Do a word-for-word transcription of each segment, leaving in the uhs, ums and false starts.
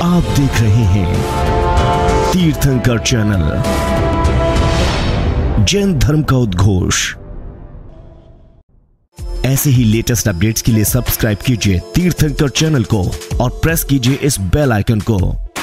आप देख रहे हैं तीर्थंकर चैनल, जैन धर्म का उद्घोष। ऐसे ही लेटेस्ट अपडेट्स के लिए सब्सक्राइब कीजिए तीर्थंकर चैनल को और प्रेस कीजिए इस बेल आइकन को।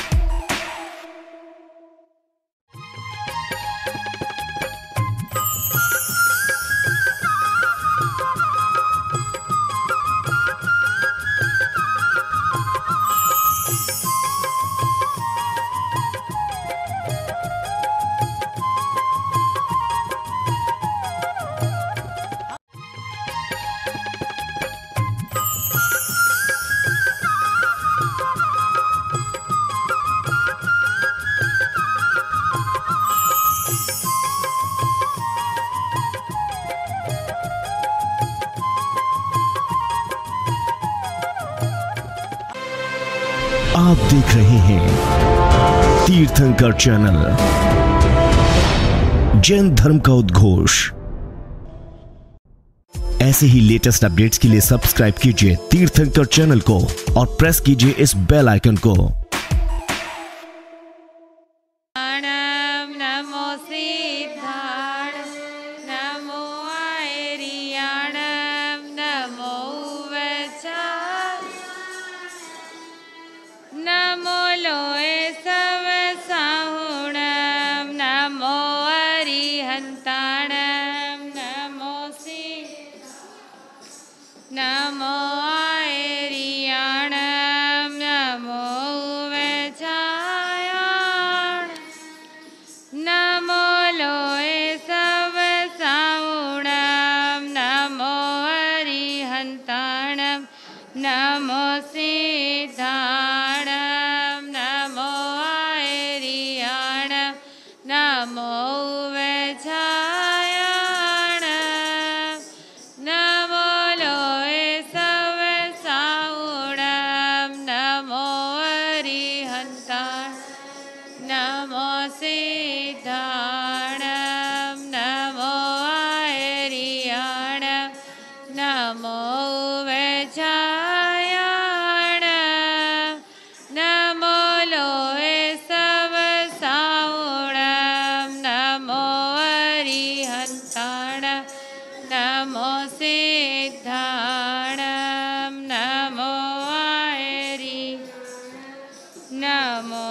आप देख रहे हैं तीर्थंकर चैनल, जैन धर्म का उद्घोष। ऐसे ही लेटेस्ट अपडेट्स के लिए सब्सक्राइब कीजिए तीर्थंकर चैनल को और प्रेस कीजिए इस बेल आइकन को। नमो आयरियाणं नमो वेचायाण नमो लोए सब साउणं नमो अरिहंताणं नमो सिद्धाणं नमो आयरियाणं नमो वेचायाण नमो नमो सिद्धाणं नमो आयरियाणं नमो वेचायाण नमो लोए सब साउणं नमो अरिहंताणं नमो सिद्धाणं नमो आयरि नमो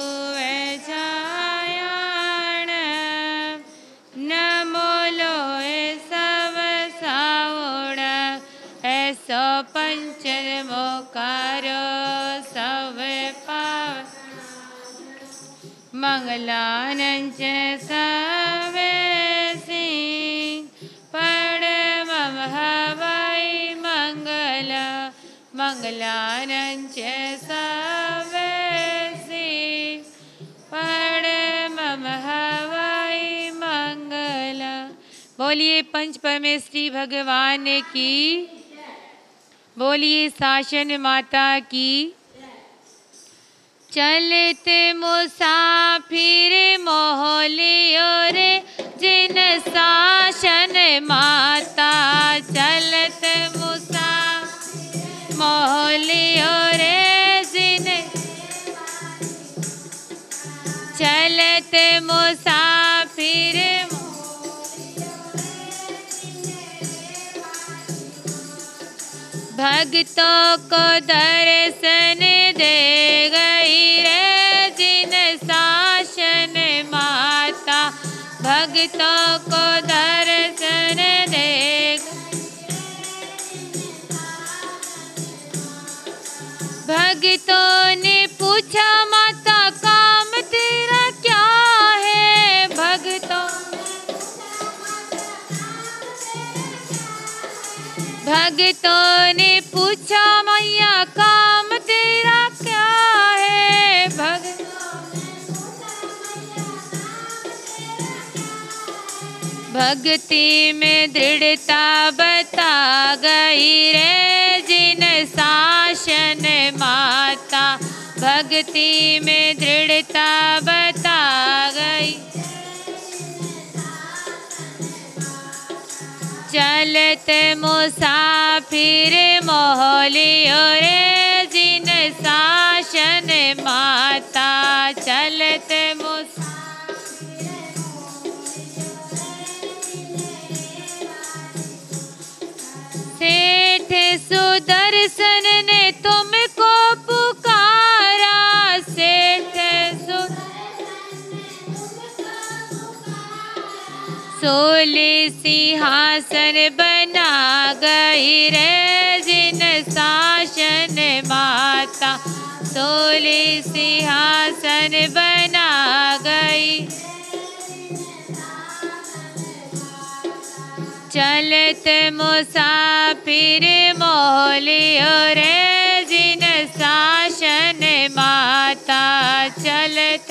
पंचमोकारो सवे पाव मंगलानंच सवे सिंह परमं हवै मंगल मंगलानंच सवे सिंह परमं हवै मंगल। बोलिए पंच परमेश्वरी भगवान की, बोलिए शासन माता की। चलते मुसाफिर मोहलियो रे जिन शासन माता, चलते मुसाफिर मोहलियो रे जिन चलते मुसाफिर भक्तों को दर्शन दे गई रे जिन शासन माता, भक्तों को दर्शन दे। भक्तों ने पूछा माता काम तेरा क्या है, भक्तों भक्तों ने पूछा मैया काम तेरा क्या है, भक्त भक्ति में दृढ़ता बता गई रे जिन शासन माता, भक्ति में दृढ़ता बता गई। चलत मुसाफिर मोहलियो रे जिन शासन माता, सोले सिंहासन बना गई रे जिन शासन माता, सोले सिंहासन बना गई। चलत मुसाफिर मोलियो रे जिन शासन माता, चलत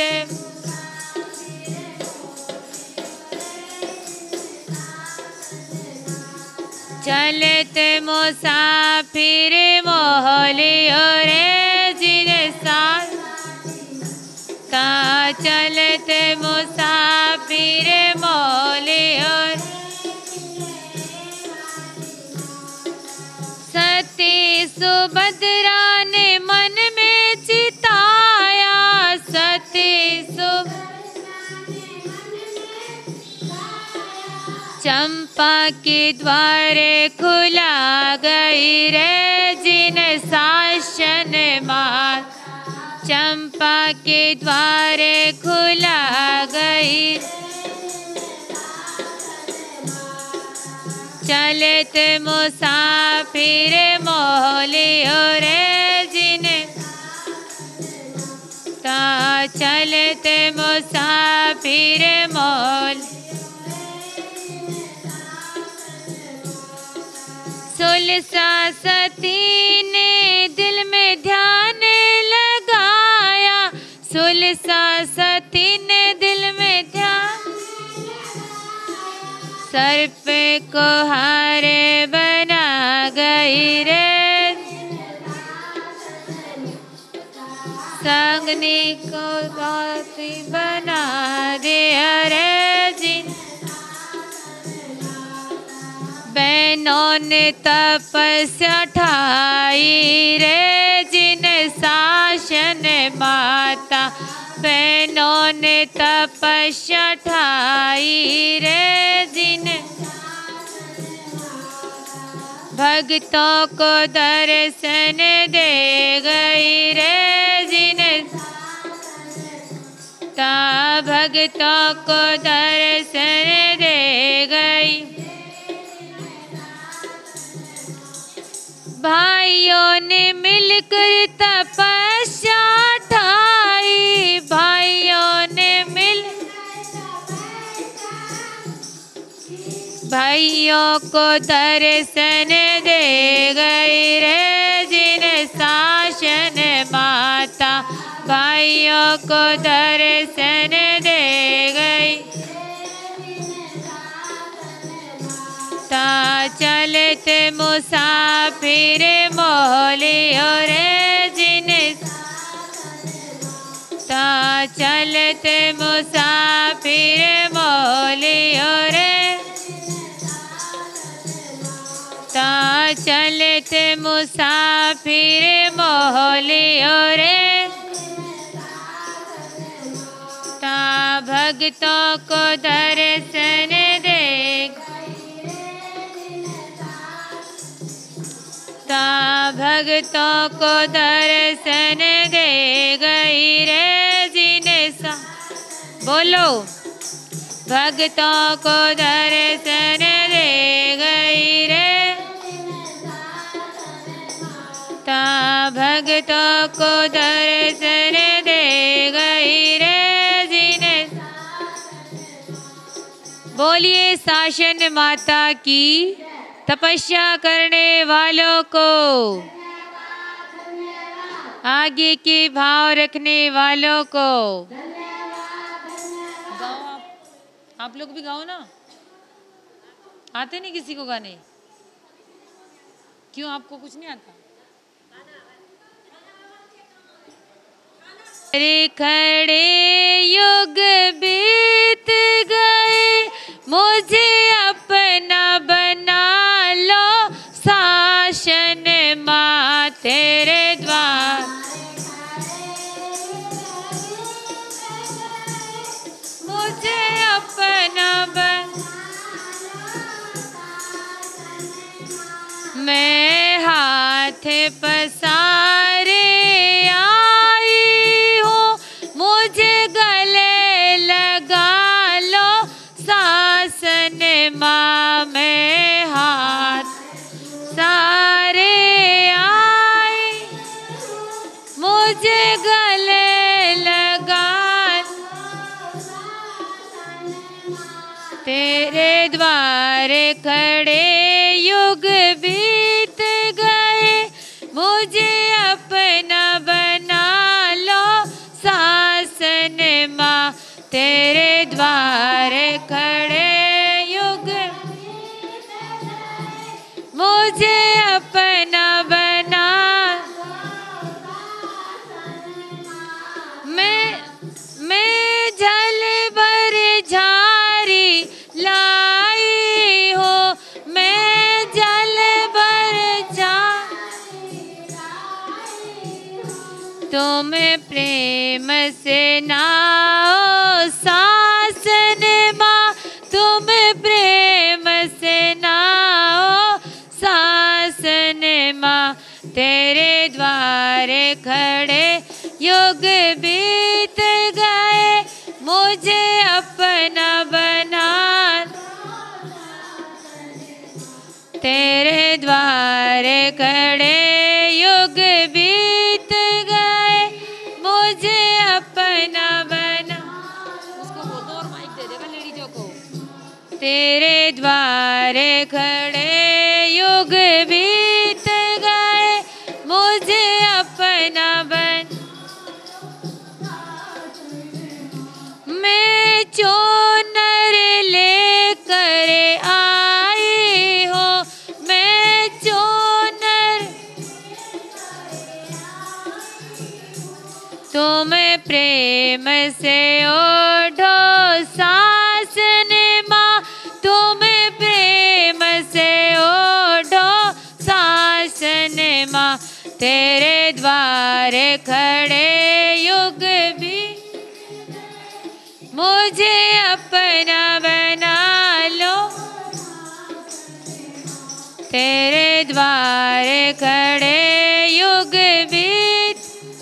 चलत मुसाफिर मोलियो रे जिन सा चलत मुसाफिर मोलियो। सती सुभद्रा ने मन में चिताया, सती सुभद्रा चंपा के द्वार खुला गई रे जिन शासन माता, चंपा के द्वार खुला गई। चलत मुसाफिर मोलियो रे जिन ता, चलत मुसाफिर मोल। सुलसा सती ने दिल में ध्यान लगाया, सुलसा सती ने दिल में ध्यान। सर्प को हार बना गई रे, संगनी को दासी बना दिया रे जिन। बहनों ने तपस्या ठाई रे जिन शासन माता, बहनों ने तपस्या ठाई रे जिन। भक्तों को दर्शन दे गई रे जिन ता, भक्तों को दर्शन दे गई। भाइयों ने मिलकर तपस्या ठाई, भाइयों ने मिल भाइयों को दर्शन दे गई रे जिन शासन माता, भाइयों को दर्शन दे गई। ता चलत मुसाफिर मोलियो रे जिन ता, चलत मुसाफिर मोलियो रे ता, चलत मुसाफिर मोलियो रे ता, भक्तों को दर्शन दे ता, भक्तों को दर्शन दे गई रे जिन सा। बोलो, भक्तों को दर्शन दे गई रे ता, भक्तों को दर्शन दे गई रे जिन। बोलिए शासन माता की, तपस्या करने वालों को, आगे के भाव रखने वालों को। गाओ आप, आप लोग भी गाओ ना। आते नहीं किसी को गाने? क्यों, आपको कुछ नहीं आता? अरे खड़े युग बीत गए, मुझे अपना बना लो शासन माँ तेरे द्वार। मुझे अपना बन, मैं हाथ पसारे आई हूँ, मुझे गले लगा लो शासन मुझे गले लगा, तेरे द्वारे खड़े युग बीत गए, मुझे अपना बना लो शासन माँ। तेरे द्वारे खड़े युग, मुझे अपना बना, मैं मैं जल भर झारी लाई हो, मैं जल भर झारी, तुम प्रेम से नाओ शासन माँ, तुम प्रेम से नाओ शासन माँ। तेरे द्वारे खड़े युग बीत गए, मुझे अपना बना, तेरे द्वारे खड़े युग बीत गए, मुझे अपना बना। उसको बोल दो और माइक दे देगा लेडीजों को। तेरे द्वारे खड़े युग बीत गए, मुझे अपना बन, मैं चोनर लेकर आई हो, मैं चोनर, तुम प्रेम से ओढ़ो शासन माँ, तुम प्रेम से ओढ़ो शासन माँ। तेरे द्वारे खड़े युग भी, मुझे अपना बना लो, तेरे द्वारे खड़े युग बीत,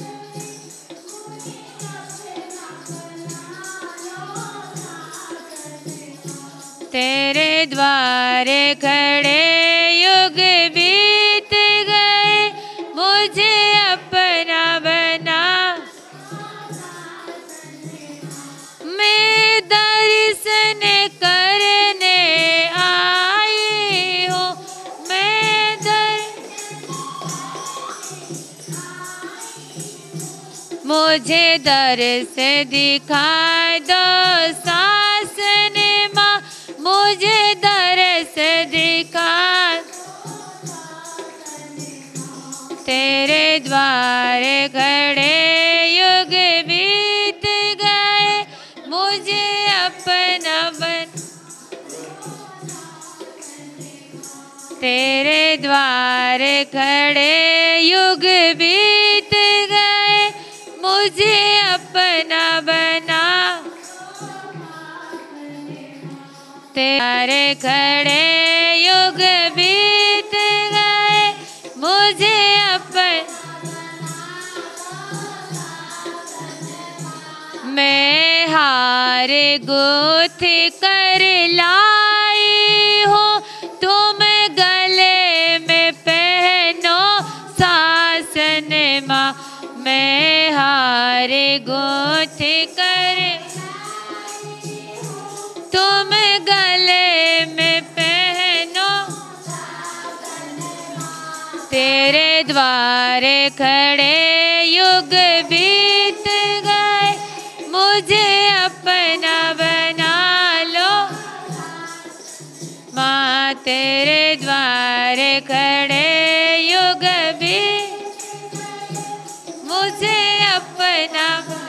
तेरे द्वारे खड़े युग बीत गए, मुझे अपना बना, मैं दर्शन करने आई हूँ, मैं दर, मुझे दर्श दिखा दो शासन माँ, मुझे दर्श दिखा, तेरे द्वारे खड़े युग बीत गए, मुझे अपना बन, तेरे द्वारे खड़े युग बीत गए, मुझे अपना बना, तेरे खड़े युग बीत गए, मुझे अपन, मैं हार गुथ कर लाई हूँ, तुम गले में पहनो शासन माँ। मैं हार गुथ कर, तुम गले में पहनो, तेरे द्वारे खड़े युग बीत गए, मुझे अपना बना लो माँ। तेरे द्वारे खड़े युग बीत, मुझे अपना,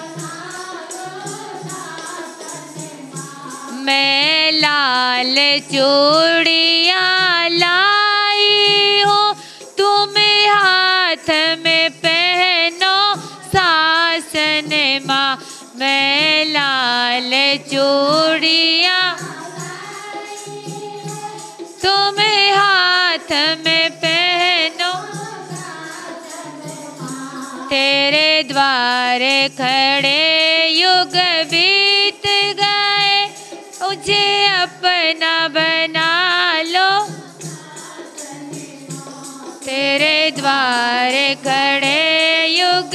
मैं लाल चूड़ियाँ लाई हूँ, तुम हाथ में पहनो शासन माँ। मैं लाल चूड़ियाँ तुम हाथ में पहनो, तेरे द्वारे खड़े युग बीत गए, मुझे अपना बना लो। तेरे द्वारे खड़े युग युग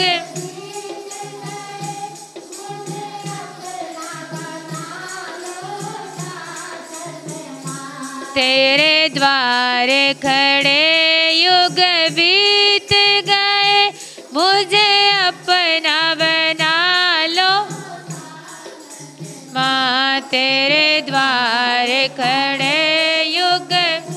तेरे द्वारे खड़े युग बीत गए, मुझे अपना बना लो माँ। तेरे द्वारे खड़े युग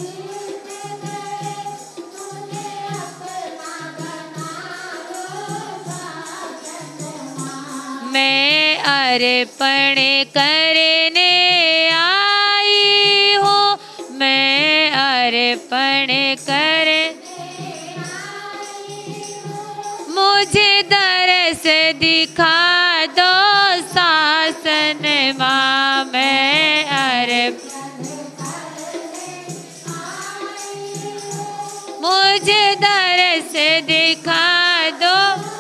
मैं अर्पण करने आई हूँ, मैं अर्पण कर मुझे दरस दिखा दो शासन माँ। मैं अर्पण मुझे दरस दिखा दो,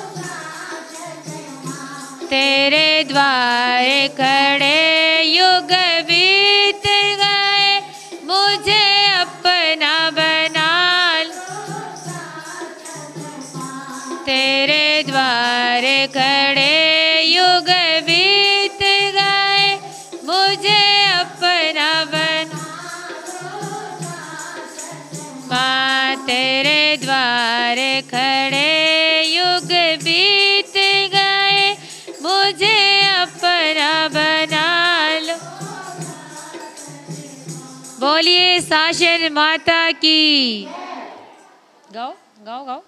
तेरे द्वारे खड़े युग बीत गए, मुझे अपना बना तेरे द्वारे खड़े युग बीत गए, मुझे अपना बना माँ। तेरे द्वारे खड़े युग बीत गए, मुझे अपना बना लो। बोलिए शासन माता की। गाओ गाओ गाओ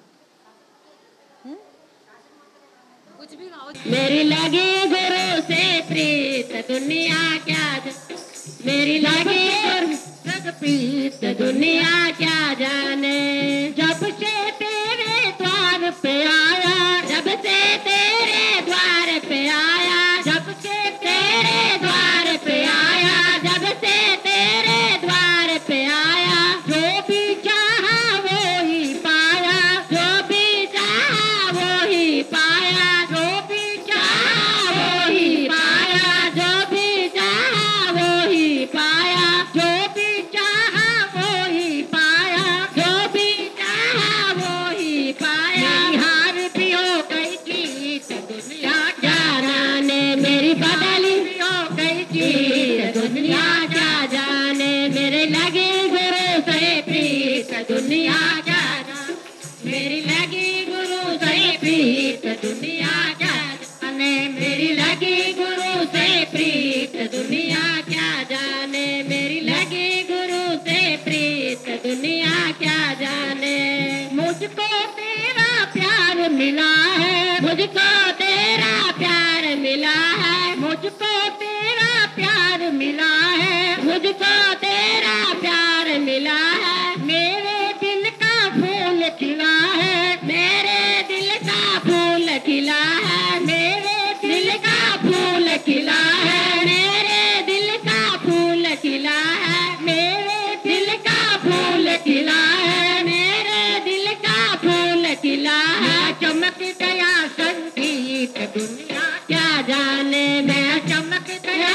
कुछ भी गाओ। मेरी लगी गुरु से प्रीत दुनिया क्या जाने, मेरी लगी गुरु से प्रीत दुनिया क्या जाने। जब से तेरे द्वार पे आया, जब से तेरे द्वार पे आया, जब से तेरे द्वार पे आया, जब से तेरे द्वार पे आया, जो भी चाहा वो ही पाया, जो भी चाहा वो ही पाया, जो भी चाहा वो ही पाया, जो भी चाहा वो ही पाया, जो भी चाहा वो ही पाया, जो भी चाहा वो ही पाया। हार भी हो गई जीत दुनिया क्या जाने, मेरी बदली भी हो गई जीत दुनिया क्या जाने। मेरे लगी गुरु से प्रीत दुनिया क्या जाने, मेरी लगी गुरु से प्रीत दुनिया क्या जाने, मेरी लगी गुरु से प्रीत दुनिया क्या जाने, मेरी लगी गुरु से प्रीत दुनिया क्या जाने। मुझको तेरा प्यार मिला है, मुझको तेरा प्यार मिला है, मुझको तेरा प्यार मिला है, मुझको तेरा प्यार मिला है। मेरे दिल का फूल खिला है, मेरे दिल का फूल खिला है, मेरे दिल का फूल खिला है, मेरे दिल का फूल खिला है, मेरे दिल का फूल खिला है, मेरे दिल का फूल खिला है। चमक गया संगीत दुनिया क्या जाने, मैं चमक गया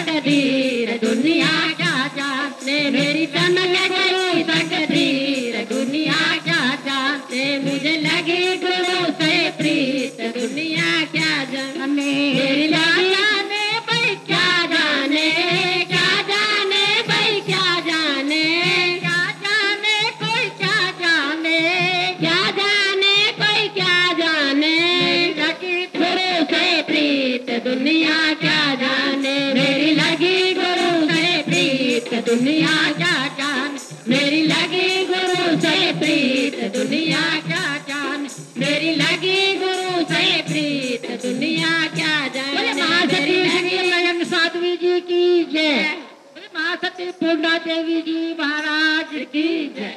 तकदीर दुनिया क्या जाने, मेरी चमक गई तकदीर दुनिया क्या जाने। मुझे लगी गुरु से प्रीत दुनिया क्या जाने, मेरी जाने भाई क्या जाने, क्या जाने भाई क्या जाने, क्या जाने कोई क्या जाने, क्या जाने कोई क्या जाने। लगी गुरु से प्रीत दुनिया क्या जाने, मेरी लगी गुरु से प्रीत दुनिया क्या जाने, मेरी लगी गुरु से प्रीत दुनिया क्या जाने, मेरी लगी गुरु से प्रीत दुनिया क्या जाने। माँ सती नयन साध्वी जी की जय, माँ सती पूर्णा देवी जी महाराज की जय।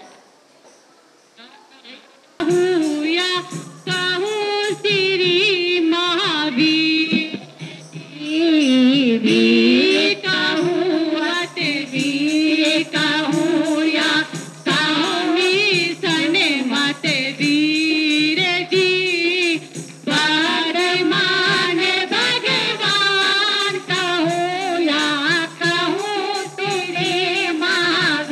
या कहूँ श्री महावीर कहूँ अतवीर, कहूँ या कहूँ सन मत वीर जी, परमान भगवान कहूँ या कहूँ तेरे महावीर।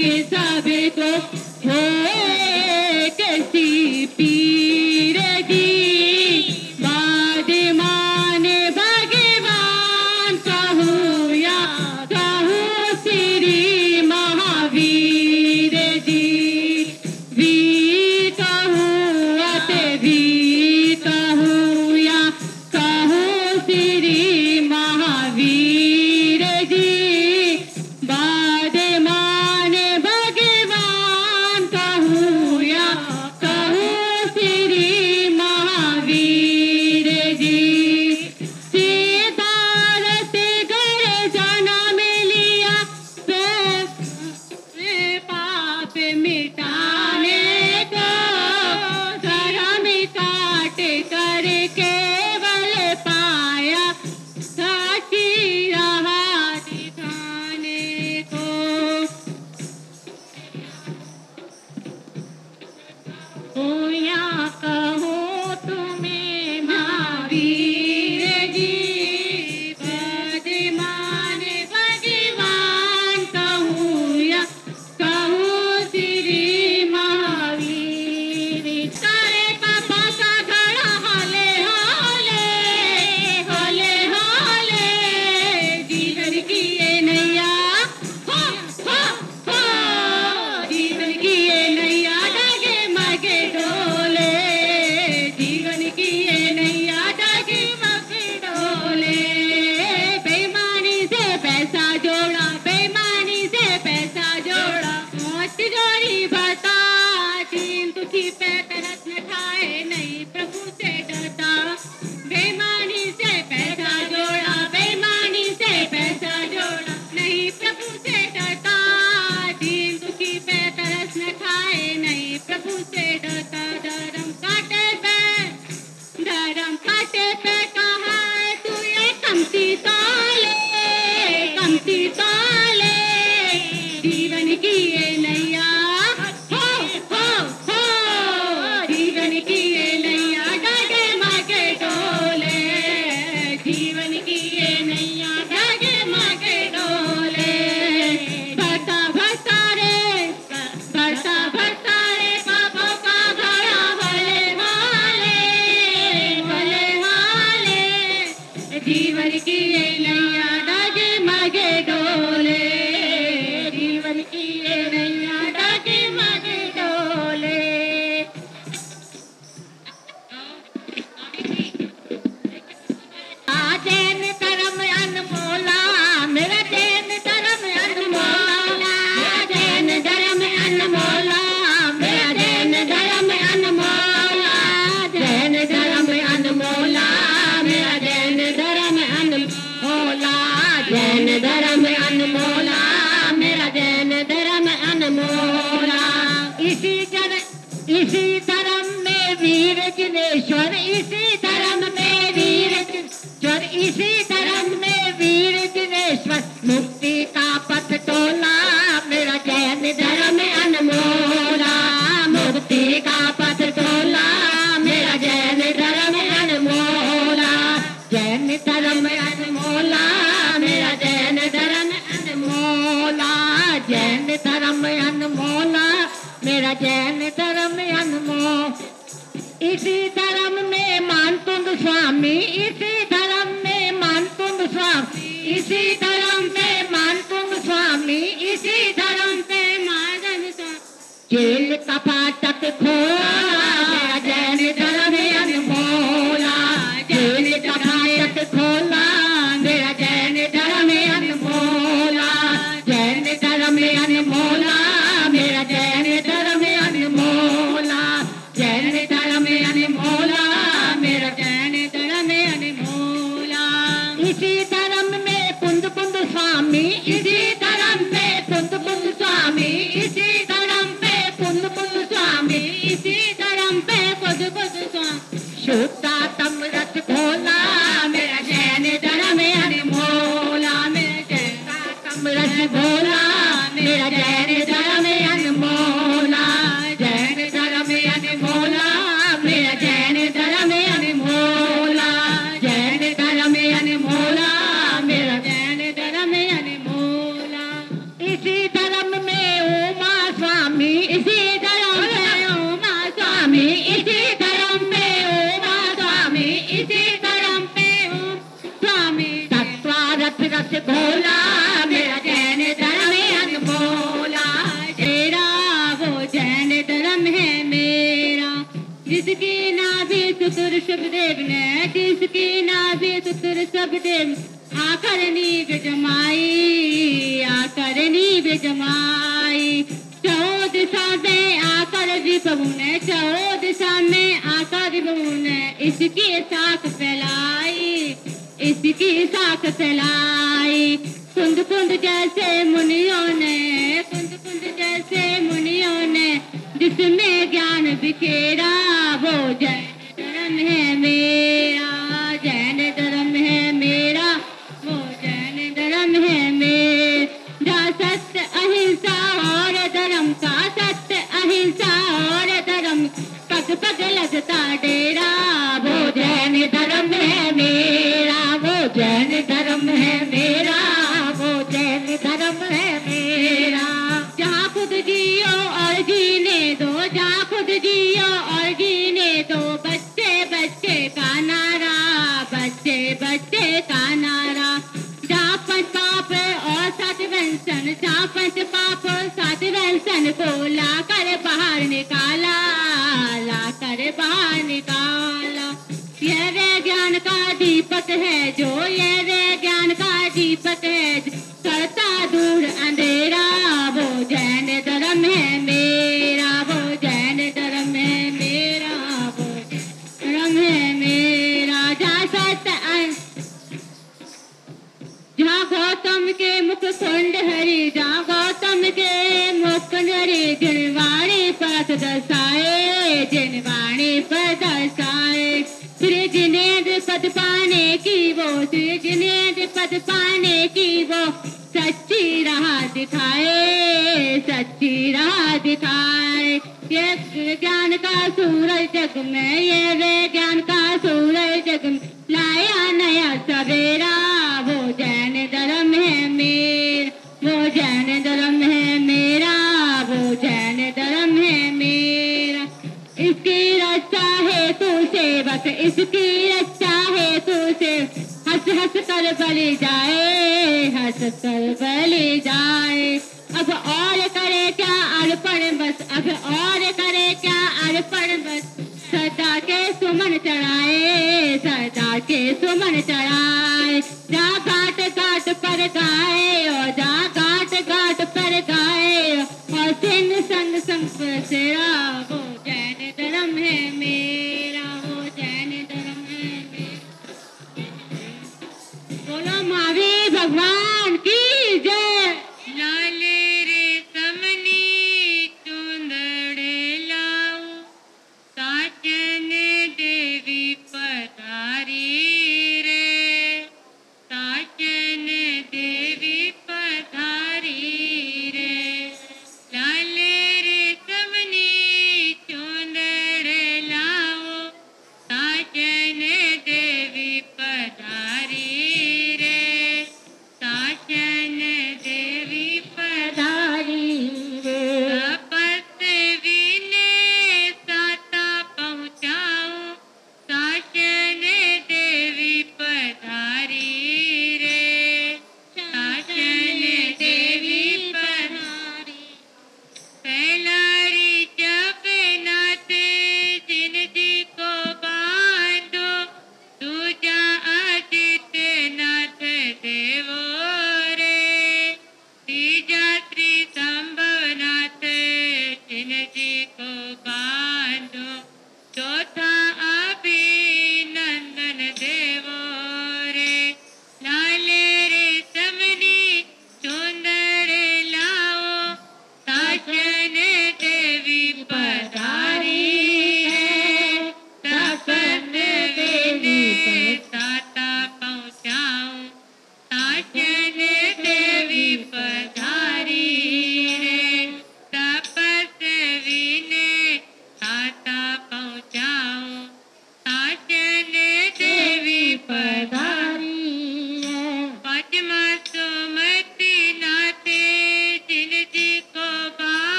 के सबको हो कैसी पीर दी बाद माने भगवान कहूँ या कहूँ श्री महावीर जी वीर कहूँ अते वीर कहूँ या कहूँ श्री महावीर जी बाद माने भगवान कहूँ या कहूँ श्री महावीर जी सिद्धार्थ घर जन्म लिया पाप मिटाने को धर्म काट कर केवल पाया साची रहा दिखाने को हो या कहो तुम्हें महावीर जी पद माने भगवान कहूँ या कहूँ श्री महावीर सारे पापा का घड़ा हाले हाले हाले हाले जीवन की ये नैया हो हो हो जीवन की ये नैया डगे मगे डोले जीवन की ये नैया डगे मगे डोले बेईमानी से पैसा जोड़ा बेईमानी से पैसा जोड़ा मौत जोड़ी बता दीन दुखी पे तरस न खाए नहीं प्रभु से डरता बेईमानी से पैसा जोड़ा बेईमानी से पैसा जोड़ा नहीं प्रभु से डरता दीन दुखी पे तरस न खाए नहीं प्रभु से डरता धर्म काटे पे धर्म काटे पे कहा है तू ये कमती ताले कमती ताले जीवन की ये नैया हो हो हो जीवन की ये नैया डगे मगे डोले जीवन की ये नैया डगे मगे डोले भरता भरता रे भरता भरता रे पापों का घड़ा भले हाले भले हाले जीवन की ये नैया डगे मगे डोले जीवन की ये नैया डगे मगे डोले जैन धर्म अनमोला मेरा जैन धर्म अनमोला जैन धर्म अनमोला मेरा जैन धर्म अनमोला जैन धर्म अनमोला मेरा जैन धर्म अनमोला जैन धर्म अनमोला मेरा जैन धर्म अनमोला इसी जन इसी धर्म में वीर जिनेश्वर इसी धर्म में वीर जिनेश्वर इसी धर्म में वीर जिनेश्वर मुक्ति का पथ तोला मेरा जैन धर्म अनमोला मुक्ति का पथ तोला मेरा जैन धर्म अनमोला जैन धर्म अनमोला मेरा जैन धर्म अनमोला जैन धर्म अनमोला मेरा जैन धर्म अनमोल इसी धर्म में मानतुंग स्वामी इसी धर्म में मानतुंग स्वामी इसी धर्म में मानतुंग स्वामी इसी धर्म में मानन जेल का फाटक खोला मेरा जैन धर्म अनमोला जेल का फाटक खोला मेरा जैन धर्म अनमोला जैन धर्म अनमोला मेरा जैन धर्म अनमोला जैन धर्म अनमोला मेरा जैन धर्म अनमोला इसी धर्म में पुंद पुंद स्वामी इसी धर्म में पुंद पुंद स्वामी इसी धर्म में पुंद पुंद स्वामी इसी से भोला, मेरा जैन धर्म है अनमोला। मेरा वो जैन धर्म है मेरा, जिसकी नाभि सुतुर सुखदेव ने, जिसकी नाभि सुतुर सुखदेव आकर नीव जमाई, आकर नीव जमाई। चौ दिशा में आकर विभु ने, चौ दिशा में आकर विभु ने इसकी साख फैलाई, इसकी साख फैलाई। कुंद कुंद जैसे मुनियों ने, कुंद कुंद जैसे मुनियों ने जिसमें ज्ञान बिखेरा, वो जैन धर्म है मेरा, जैन धर्म है मेरा, वो जैन धर्म है मेरा। जहाँ सत्य अहिंसा और धर्म का, सत्य अहिंसा और धर्म पग पग लगता डेरा, वो जैन धर्म है मेरा, वो जैन धर्म है मेरा, वो जैन धर्म है मेरा। जहाँ खुद जियो और जीने दो, जहाँ खुद जियो और जीने दो, बच्चे बच्चे का नारा, बच्चे बच्चे का नारा। जहाँ पंच पाप और सात व्यंसन, जहाँ पंच पाप और सात व्यंसन को ला कर बाहर निकाला, ला कर बाहर निकाला। यह विज्ञान का दीपक है जो, यह विज्ञान का दीपक है जो करता दूर अंधेरा, वो जैन धर्म है मेरा, वो जैन धर्म है मेरा, वो धर्म है मेरा। जहाँ सत्य जहाँ गौतम के मुख कुंड हरि, जहाँ गौतम के मुख कुंड हरि, जिनवाणी पथ दर्शाए, जिनवाणी पथ दर्शाए। श्री जिनेन्द्र पद पाने की वो, श्री जिनेन्द्र पद पाने की वो सच्ची राह दिखाए, सच्ची राह दिखाए। ये विज्ञान का सूरज जग में, ये विज्ञान का सूरज जग में लाया नया सवेरा, वो जैन धर्म है मेरा, वो जैन धर्म है मेरा, वो जैन धर्म है मेरा। इसकी रक्षा है तू सेवक, इसकी रक्षा है तू से हंस हंस कर बलि जाए, हंस कर बलि जाए। अब और करे क्या अर्पण बस, अब और करे क्या अर्पण बस, सदा के सुमन चढ़ाए, सदा के सुमन चढ़ाए। जा घाट घाट पर गाए, और जा घाट घाट पर गाए, और सिंह संग संग बसेरा, वो जैन धर्म है मेरा, वो जैन धर्म है मेरा। बोलो महावीर भगवान की जय। लाले रे समनी चुंदड़े लाओ, साचन देवी पधारी रे, साचन देवी पधारी रे।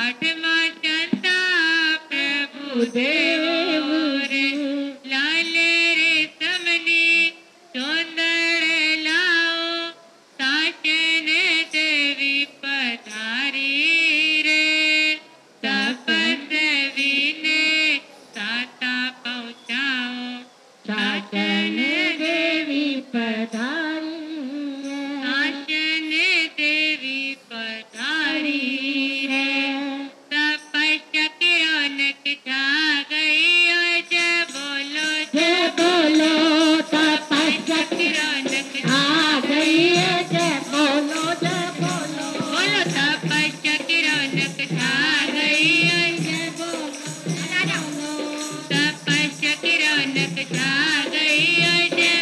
आठवां चंदा प्रभु देव रे लाल रे समनी चोंदड़ लाओ साचन देवी पधारी रे तपस्वी ने साता पहुँचाओ साचन देवी पधारी साचन देवी पधारी रे तपस्या की रौनक छा गई और जय बोलो जय बोलो तपस्या की रौनक छा गई है जय बोलो जय बोलो बोलो तपस्या की रौनक छा गई है जय बोलो तपस्या की रौनक छा गई है जय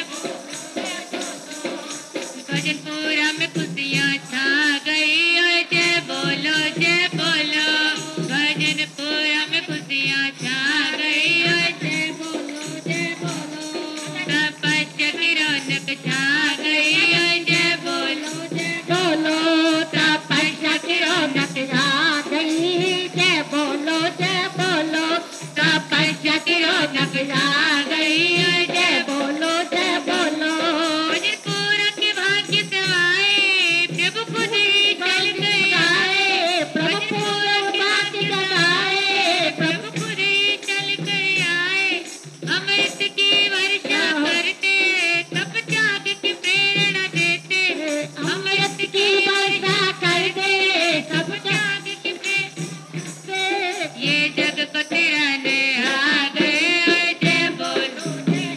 भजनपुरा में खुशियाँ छा गई और जय बोलो जय बोलो भजनपुरा में खुशियाँ छा गई और जय बोलो जय बोलो तपस्या की रौनक छा गई और जय बोलो जय बोलो तपस्या की रौनक छा गई जय बोलो जय बोलो तपस्या की रौनक छा गई और जय बोलो जय बोलो भजनपुरा के भाग्य सवाए प्रभु खुद ही चल गए आए प्रभु पूरा भाग्य सवाए प्रभु खुद ही चल गए आए अमृत की वर्षा करते तप त्याग की प्रेरणा देते अमृत की वर्षा करते तप त्याग की प्रेरणा ये जग को तिराने आ गए और जय बोलो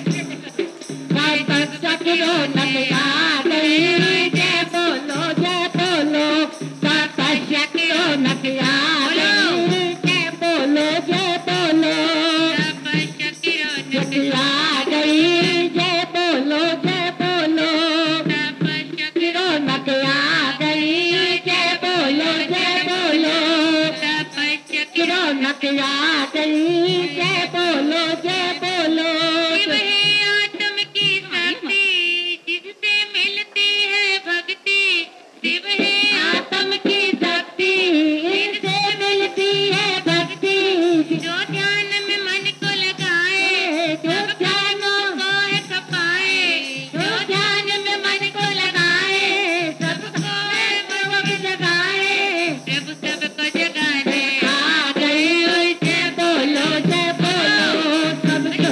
तपस्या की रौनक आ गई जय बोलो जय बोलो तपस्या की रौनक आ गई जय बोलो जय बोलो तपस्या की रौनक आ गई जय बोलो जय बोलो तपस्या की रौनक आ गई जय बोलो जय बोलो तपस्या की रौनक आ गई जय बोलो जय बोलो आत्म की शक्ति जिससे मिलती है भक्ति शिव है आत्म की शक्ति जिससे मिलती है भक्ति जो ध्यान में मन को लगाए जो ध्यान को है खपाए जो ध्यान में मन को लगाए सबको है प्रभु जगाए प्रभु सबको जगाने आ गए जय बोलो जय बोलो सबको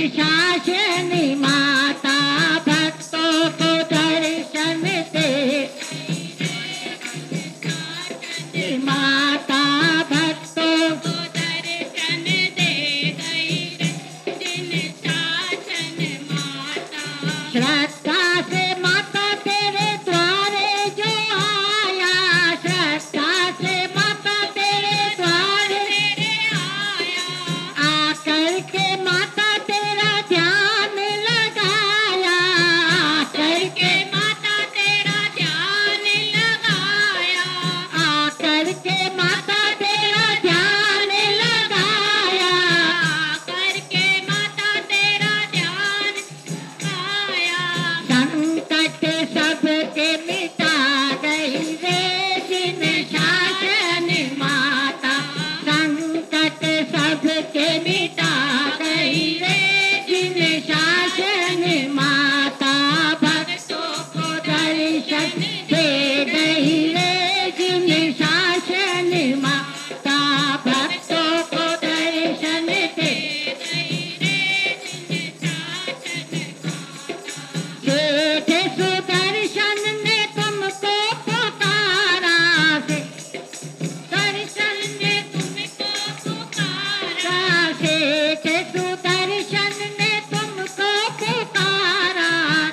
शासन माता भक्तों को दर्शन दे माता भक्तों को दर्शन दे गई दिन शासन माता श्रद्धा से माता तेरे द्वारे जो आया श्रद्धा से माता तेरे द्वारे आया आकर के माता तेरा ध्यान लगाया आकर के माता तेरा ध्यान लगाया आकर के माता तेरा ध्यान लगाया आकर के माता तेरा ध्यान लगाया संकट सबके मिटा गई रे जिन शासन माता संकट सबके मिटा गई रे जिन शासन माता भक्तों को दर्शन दे गई रे जिन शासन माता भक्तों को दर्शन दे गई रे जिन शासन सेठ सुदर्शन ने तुमको पुकारा से दर्शन ने तुमको पुकारा सेठ सुदर्शन ने तुमको पुकारा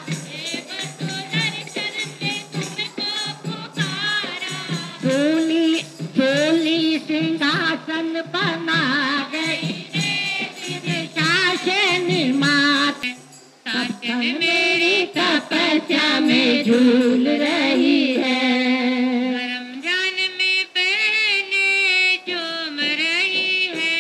सुदर्शन ने तुमको पुकारा सोली सोली सिंहासन बना गई रे जिन शासन माता शासन मेरी तपस्या में झूल रही है रमजान में बहने झूम रही है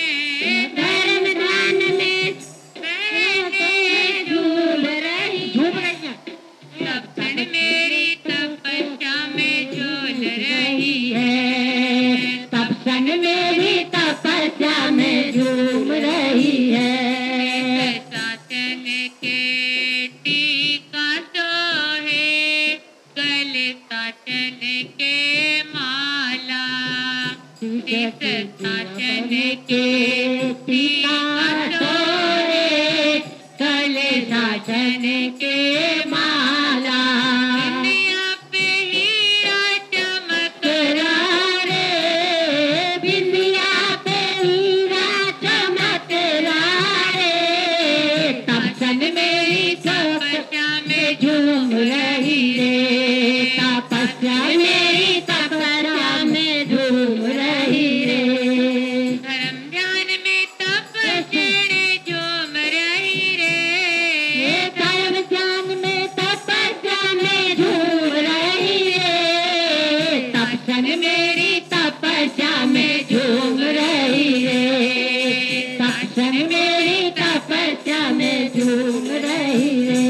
रमजान में बहने झूल रही झूम रही है तपन मेरी तपस्या में झूल रही है तपसन मेरी तपस्या में झूम रही है शासन के टीका तो है कल शासन के माला इस शासन के टीका तो है कल शासन के माला दुनिया पे हीरा चमक रहा रे बिंदिया पे हीरा चमक रहा रे तपसन मेरी तपस्या में झूम रही रे तपस्या मेरी तपस्या में झूम रही रे रमजान में तपस्या झूम रही रे रमजान में तपस्या में झूम रही रे तपसन मेरी तपस्या में झूम रही रे तपसन मेरी तपस्या में झूम रही रे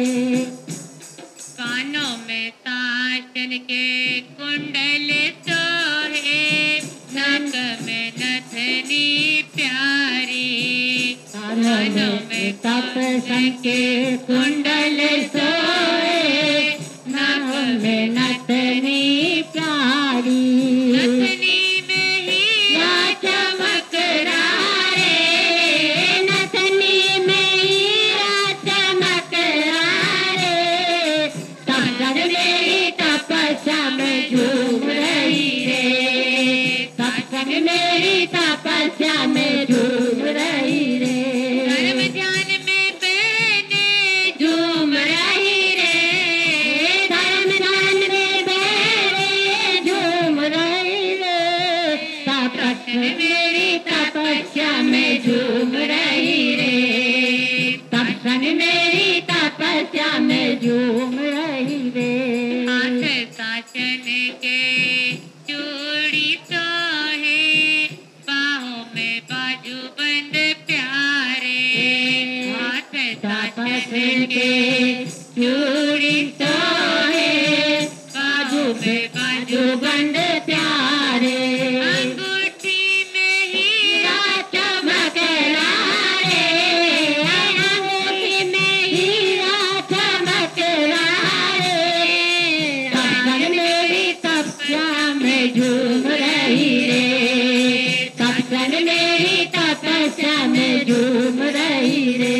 कानों में शासन के कुंडल सोहे नक में नथनी प्यारी कानों में तपसन के कुंडल सोहे नक में नथनी प्यारी नथनी में हीरा चमक रहा रे नथनी में हीरा चमक रहा रे तपसन मेरी तपस्या में झूम रही रे तपसन मेरी तपस्या में झूम रही रे रमजान में बहने झूम रही रे रमजान में बहने झूम रही रे तपसन मेरी तपस्या में झूम रही रे तपसन मेरी तपस्या में झूम रही रे हाथ शासन के चूड़ी तो है बाहों में बाजू बंद प्यारे हाथ शासन के चूड़ी तो है बाजू में बाजू बंद प्यारे अंगूठी में हीरा चमक रहा रे अंगूठी में हीरा चमक रहा रे तपसन मेरी तपस्या में झूम रही रे तपसन मेरी तपस्या में झूम रही रे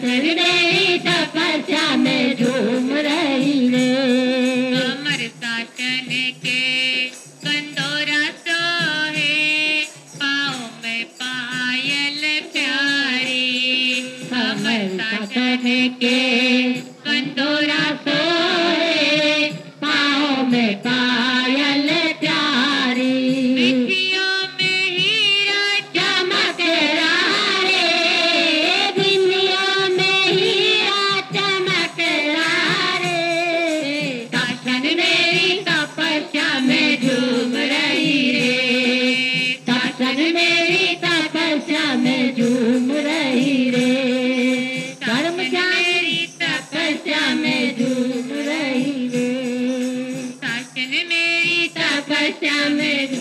साजन मेरी तपस्या में झूम रही रे। अमर शासन के कंदोरा सोहे, पाँव में पायल प्यारी। अमर शासन के कंदोरा सोहे, पाँव में पायल प्यारी। बिछियों में हीरा चमक रहा रे, बिंदियों में हीरा चमक रहा रे। शासन मेरी तपस्या में झूम रही रे। शासन मेरी तपस्या में झूम रही रे। धर्म मेरी तपस्या में झूम रही रे। शासन मेरी तपस्या में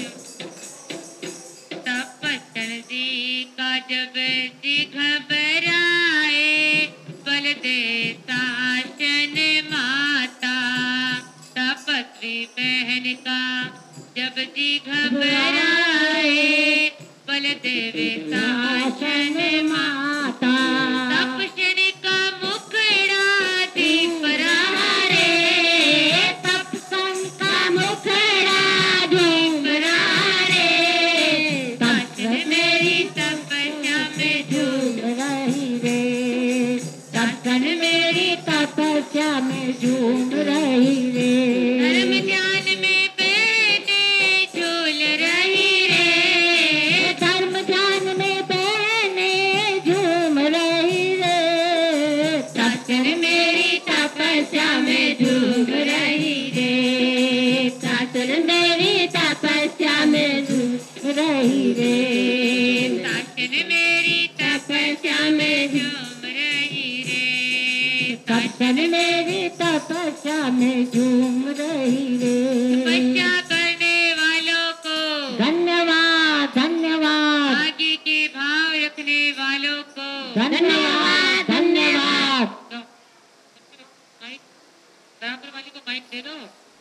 तपस्सन जी का जब जी घबराए, बल दे शासन माता। तपस्वी बहन का जब जी घबराए, बल देवे शासन माता। तपस्सन का मुखड़ा दीप रहा रे, तपस्सन का मुखड़ा झूम रहा रे। शासन मेरी तपस्या में झूम रही रे। शासन मेरी तपस्या में झूम रही रे। धर्म ध्यान में बहने झूल रही रे। धर्म ध्यान में बहने झूम रही रे। शासन मेरी तपस्या में झूम रही रे। शासन मेरी तपस्या में झूम रही रे। शासन मेरी तपस्या में झूम रही रे। शासन मेरी तपस्या में झूम रही रे। तपस्या करने वालों को धन्यवाद धन्यवाद आगे के भाव रखने वालों को धन्यवाद धन्यवाद। लो, माइक बराबर वाली को माइक दे दो।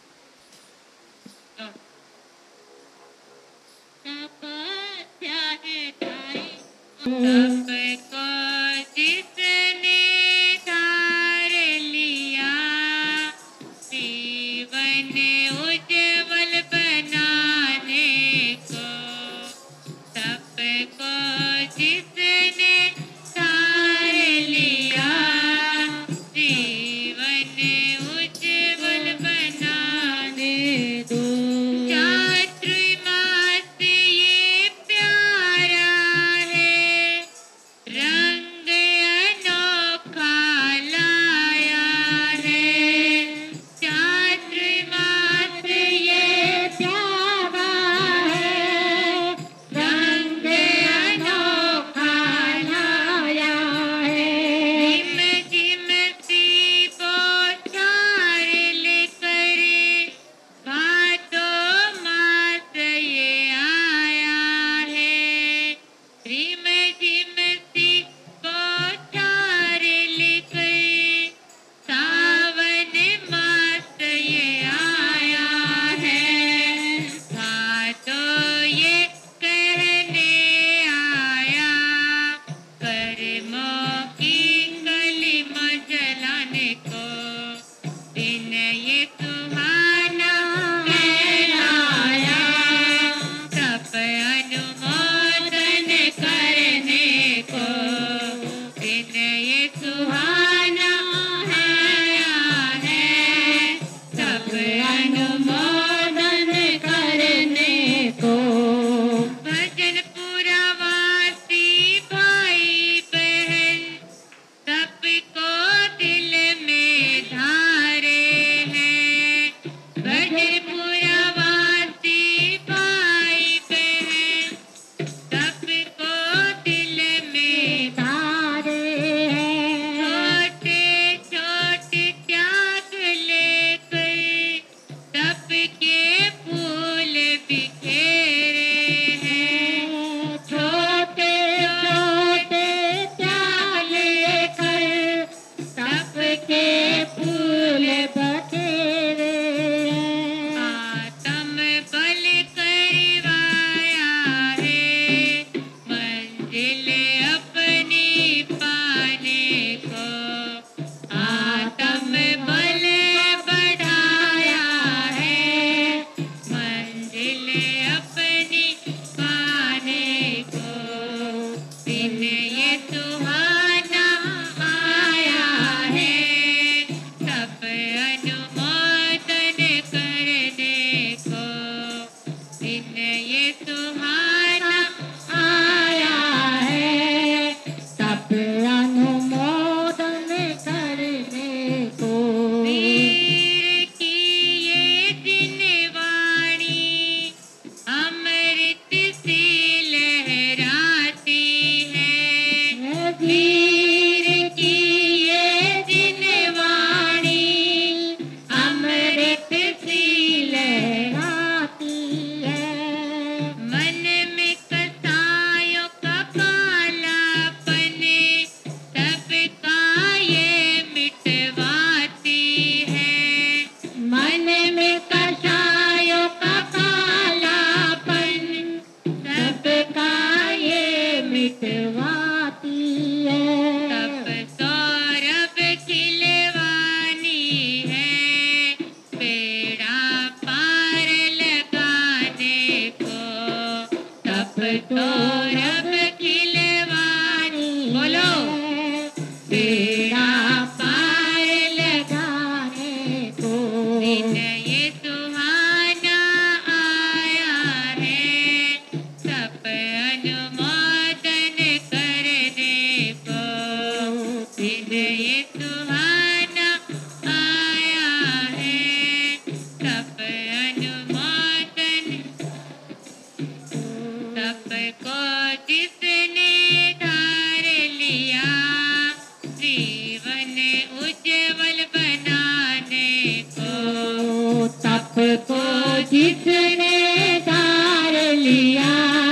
लो। तपस्या है ठाई सबको जिसने धार लिया, जीवन उज्जवल बनाने को। सबको जिसने धार लिया, जीवन उज्जवल बनाने दो। चातुर्मास ये प्यारा है, सुहाना आया है, सब अनुमोदन करने को। दिन ये सुहाना आया है, सब अनुमोदन करने को। वीर की ये दिनवाणी अमृत सी लहराती है, वीर की ये दिनवाणी अमृत सी लहराती है। मन में कसायों का कालापन सबका ये मिटवाती है, मन में कसायों का कालापन सबका ये मिटवाती है। तब सौरभ खिलवानी है, बेड़ा पार लगाने को। तब सौरभ खिलवानी बोलो, बेड़ा पार लगाने को। दिन ये सुहाना आया है, सब अनुमोदन करने को। दिन ये सुहाना आया है, सब अनुमोदन। सबको जिसने धार लिया, जीवन उज्जवल बनाने को। सबको जिसने धार लिया,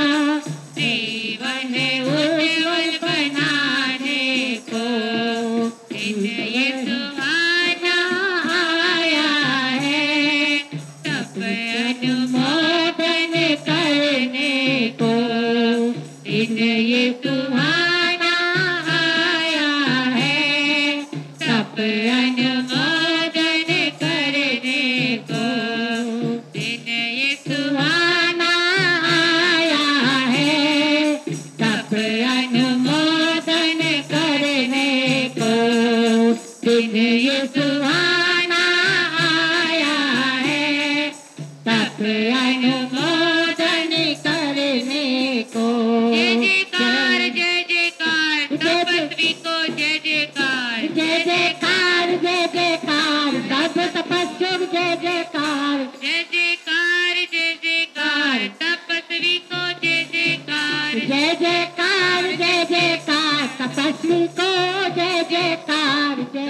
जीवन उज्जवल बनाने को। दिन ये सुहाना आया है, सब अनुमोदन करने को। दिन ये सुहाना आया है, सब अनुमोदन करने को। दिन ये सुहाना आया है, सब अनुमोदन करने को। दिन ये सुहाना आया है, सब अनुमोदन करने को। जय जयकार जय जयकार तपस्वी को जय जयकार, जय जयकार जय जयकार सब तपस्वी जय जयकार, जय जयकार जय जयकार तपस्वी को जय जयकार, जय जयकार जय जयकार तपस्वी को जय जयकार। जय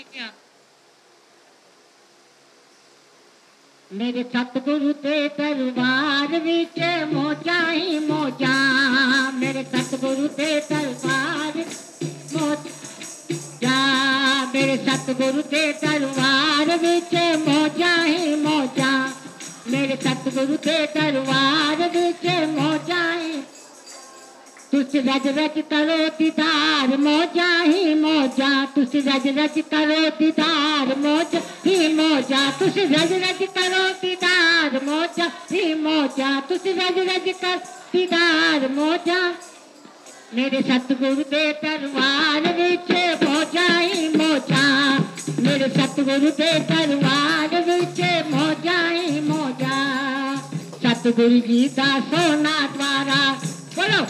मेरे सतगुरु ते दरबार विच मौजा ही मौजा, मेरे सतगुरु ते दरबार मौजा, मेरे सतगुरु ते दरबार विच मौजा ही मौजा, मेरे सतगुरु ते दरबार विच मौजा ही। तुस रज रज करो दीदार मौजा ही मौजा, तुस रज रज करो दीदार मौजा ही मौजा, तुस रज रज करो दीदार मौजा ही मौजा, तुस रज रज कर दीदार मौजा। मेरे सतगुरु दे दरबार विच मौजा ही मौजा, मेरे सतगुरु दे दरबार विच मौजा ही मौजा। सतगुरु जी दा सोना द्वारा बोलो,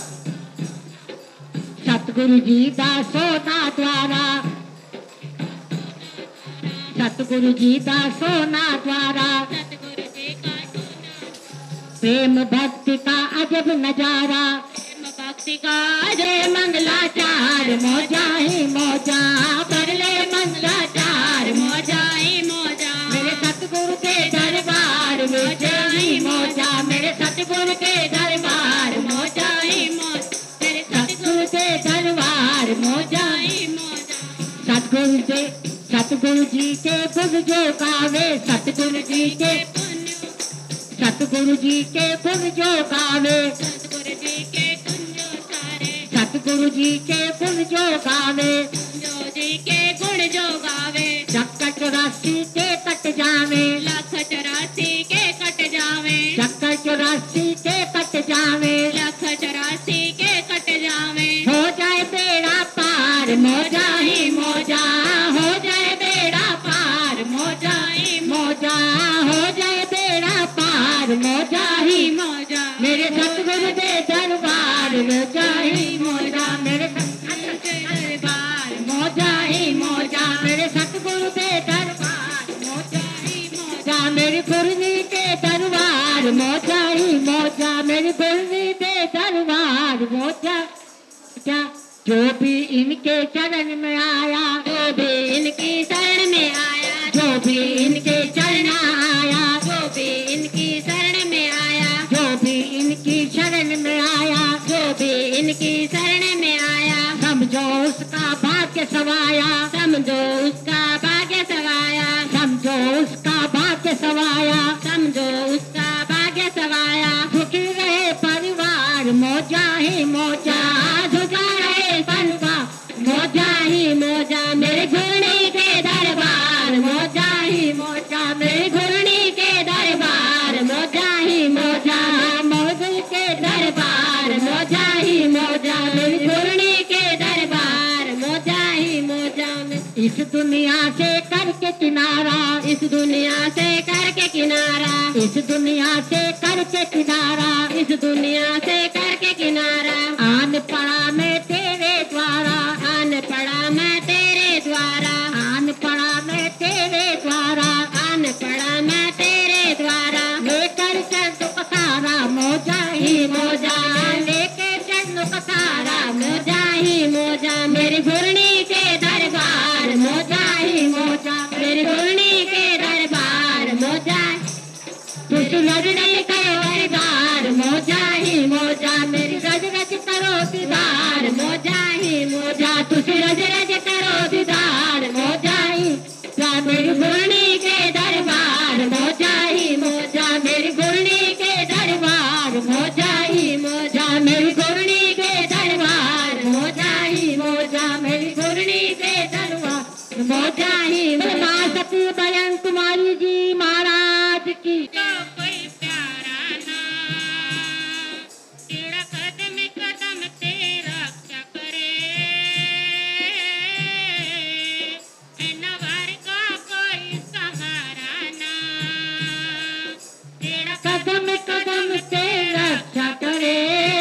सतगुरु जी दा सोना द्वारा, सतगुरु जी दा सोना द्वारा, प्रेम भक्ति का अजब नजारा, प्रेम भक्ति का अजय मंगलाचार मौजा ही मौजा, कर ले मंगलाचार मौजा ही मौजा। मेरे सतगुरु के दरबार मौजा ही मौजा, मेरे सतगुरु के दरबार मौजा ही मौजा, मेरे सतगुरु के दरबार मौजा ही मौजा। सतगुरु से सतगुरु जी के गुण जो गावे, सतगुरु जी के सतगुरु जी के गुण जो गावे, सतगुरु जी के गुण जो सारे, सतगुरु जी के गुण जो गावे, जो जी के गुण जो गावे। चक्कर चौरासी के कट जावे, लाख चौरासी के कट जावे, चक्कर चौरासी के कट जावे, लाख चौरासी के कट जावे। हो जाए बेड़ा भी इनके चरण में आया, जो भी इनकी शरण में आया, जो भी इनके चरण आया, जो भी इनकी शरण में आया, जो भी इनकी शरण में आया, जो भी इनकी शरण में आया, समझो उसका भाग्य सवाया, समझो उसका भाग्य सवाया, समझो उसका भाग्य सवाया, समझो उसका भाग्य सवाया। सुखी रहे परिवार मौजा ही मौजा, झुका रहे परिवार मौजा ही मौजा, मेरे घुरनी के दरबार मौजा ही मौजा, मेरे घुरनी के दरबार मौजा ही मौजा, मौजू के दरबार मौजा ही मौजा, मेरी घुरनी के दरबार मौजा ही मौजा। इस दुनिया से करके किनारा, इस दुनिया से करके किनारा, इस दुनिया से करके किनारा, इस दुनिया से करके किनारा, आन पड़ा मैं तेरे द्वारा, आन पड़ा मैं तेरे द्वारा, आन पड़ा मैं तेरे द्वारा, आन पड़ा मैं तेरे द्वारा, लेकर चरणों का सारा मौजा ही मौजा, लेकर चरणों का सारा मौजा ही मौजा, मेरी घुरनी के दरबार मौजा ही मौजा, मेरी घुरनी के दरबार मौजा, तुझ रजनी करो दीदार मौजा ही मौजा, मेरी रज रज करो दीदार मौजा ही मौजा, तुझ रज रज करो दीदार मौजा ही, मेरी घुरनी के दरबार मौजा ही मौजा, मेरी घुरनी के दरबार मौजा ही मौजा, मेरी घुरनी के दरबार मौजा ही मौजा, मेरी घुरनी के दरबार मौजा ही मौजा। माँ सती बयन कुमारी जी महाराज की। तो कोई प्यारा ना, तेरा कदम कदम तेरा रक्षा करे, नवार का कोई सहारा ना, तेरा कदम कदम तेरा रक्षा करे,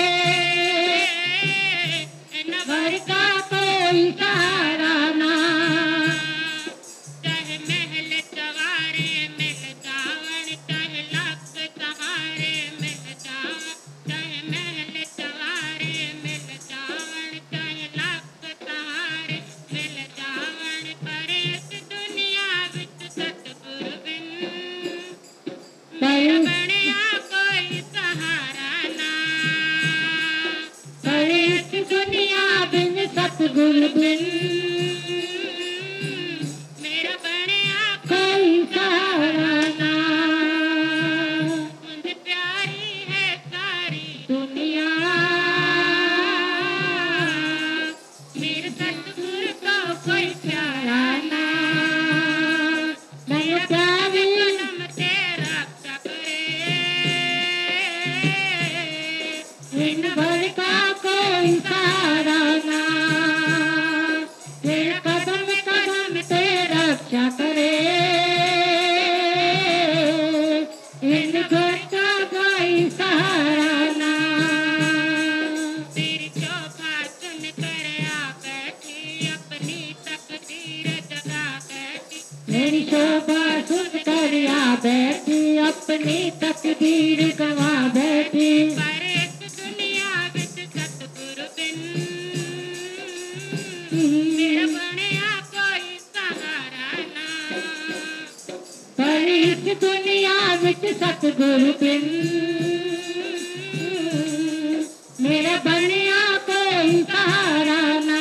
नवर का कोई सहारा ना, चाहे महल सवारे मिल जावन, चाहे लाख सहारे मिल जावन, चाहे महल सवारे मिल जावन, चाहे लाख सहारे मिल जावन, पर इस दुनिया विच सतगुर बिन मेरा बनया कोई सहारा ना, पर इस दुनिया बिन सतगुरु बिन मेरा बनया कोई सहारा ना, मुझे प्यारी है सारी दुनिया मेरे सतगुरु को कोई प्यारा ना, मैं प्यारी कदम तेरा रक्षा करे, इन भर का कोई सहारा ना, तेरा कदम कदम तेरा रक्षा करे, इन भर का कोई सहारा ना, तेरी शोभा सुन कर आ बैठी, अपनी तकदीर जगा बैठी, मेरी शोभा सुन कर आ बैठी, अपनी तकदीर गवा बैठी, पर इस दुनिया विच सतगुरु बिन मेरा बनया कोई सहारा ना, पर इस दुनिया विच सतगुरु बिन मेरा बनया कोई सहारा ना,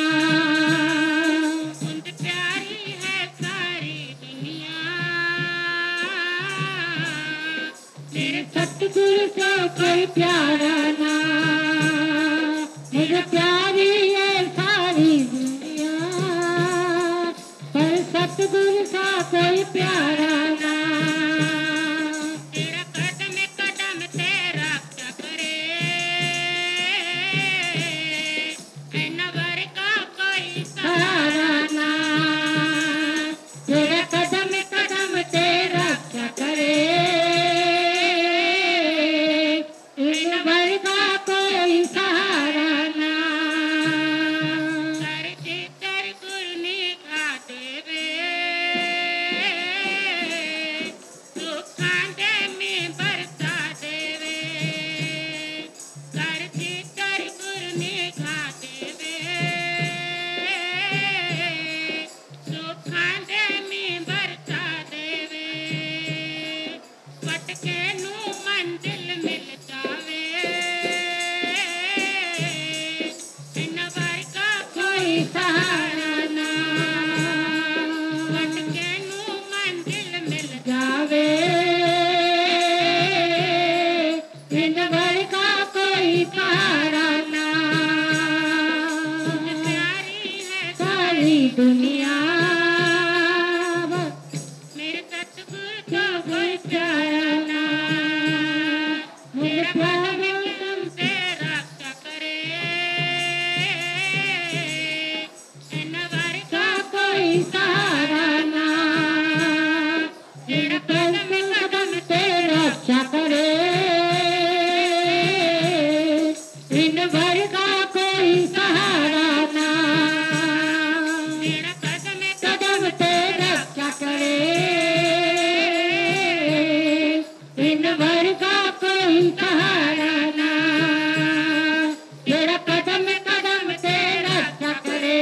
मुझे प्यारी है सारी दुनिया, मेरे सतगुरु से कोई प्यारा ना, मुझे प्यारी है सारी दुनिया, पर सतगुरु सा कोई प्यारा ना, तेरा कदम कदम तेरा रक्षा करे, नवर का कोई सहारा ना, तेरा कदम कदम तेरा रक्षा करे, इन भर का कोई दुनिया मेरे सतगुरु का कोई प्यारा ना मेरा पदम तुमसे रक्षा करे नवर का कोई सहारा ना मेरा कदम कदम से रक्षा करे इन भर का कोई सहारा ना मेरा कदम कदम से रक्षा करे इन भर का कोई सहारा ना मेरा कदम कदम से रक्षा करे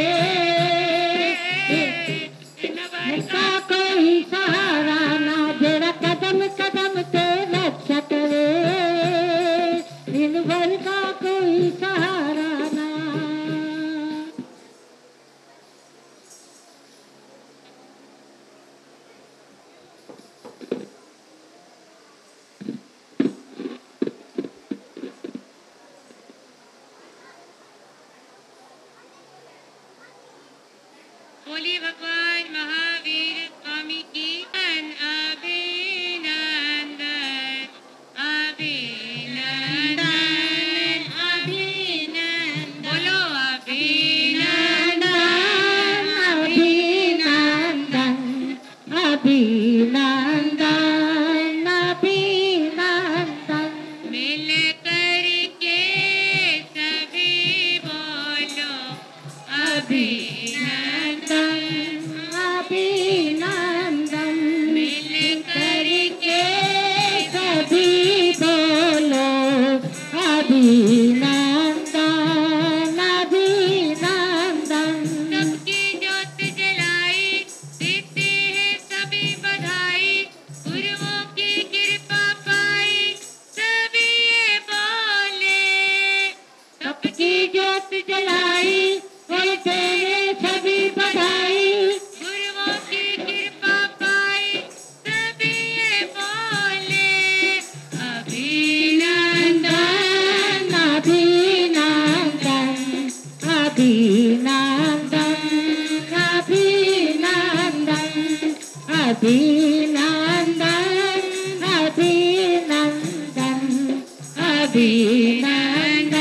नवर का कोई सहारा ना मेरा कदम कदम से रक्षा करे इन भर का कोई सहारा ना बोलिए भगवान महावीर स्वामी की अभिनंदन अभिनंदन अभिनंदन बोलो अभिनंदन अभिनंदन अभिनंदन अभिनंदन मिल करके सभी बोलो अभिनंदन अभिनंदन मिल करके सभी बोलो अभिनंदन अभिनंदन सबकी ज्योत जलाई देते हैं सभी बधाई गुरुओं की कृपा पाई सभी ये बोले सबकी ज्योत जलाई देते हैं सभी बधाई गुरुओं की कृपा पाई सभी ये बोले अभिनंदन अभिनंदन अभिनंदन अभिनंदन अभिनंदन अभिनंदन अभिनंदन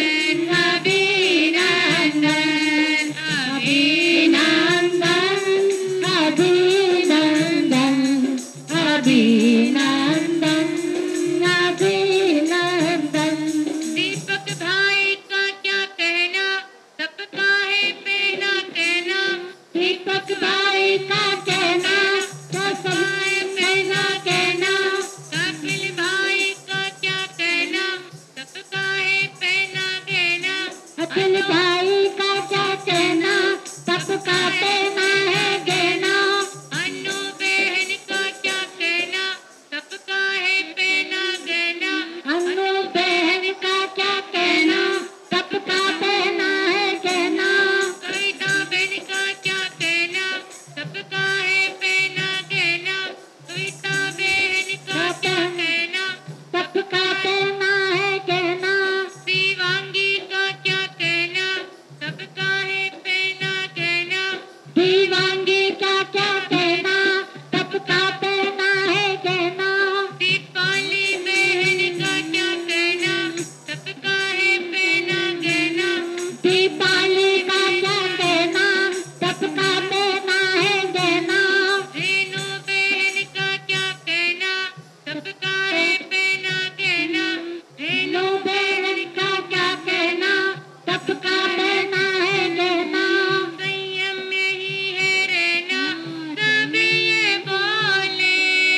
दीपक भाई का क्या कहना सबका है पहना कहना दीपक भाई का कहना तो सबका कहना कहना कपिल भाई का क्या कहना सबका है पहना कहना अखिल भाई का क्या कहना सबका कहना है कहना अन्नू बहन का क्या कहना सबका है पहना कहना अन्नू बहन का क्या कहना सबका कहना है कहना कविता बहन का क्या कहना सबका है पहना कहना कविता बहन का क्या कहना सबका कहना है कहना शिवांगी का क्या कहना सबका है पहना कहना दीवांगी का क्या कहना सबका कहना है कहना दीपाली बहन का क्या कहना सबका है पहना कहना दीपाली का क्या कहना सबका कहना है कहना रेणु बहन का क्या कहना सबका है पहना कहना रेणु नो बहन का क्या कहना सबका कहना है कहना संयम में ही है रहना सभी ये बोले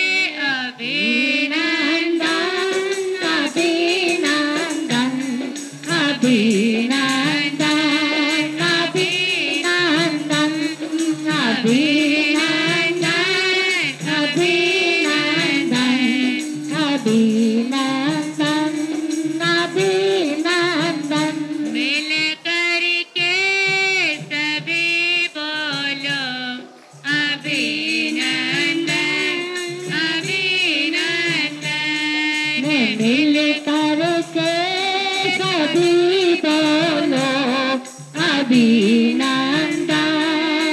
अभिनंदन अभिनंदन अभिनंदन अभिनंदन अभिनंदन अभिनंदन अभिनंदन अभिनंदन मिल करके सभी बोलो अभिनंदन अभिनंदन मिल करके सभी बोलो अभिनंदन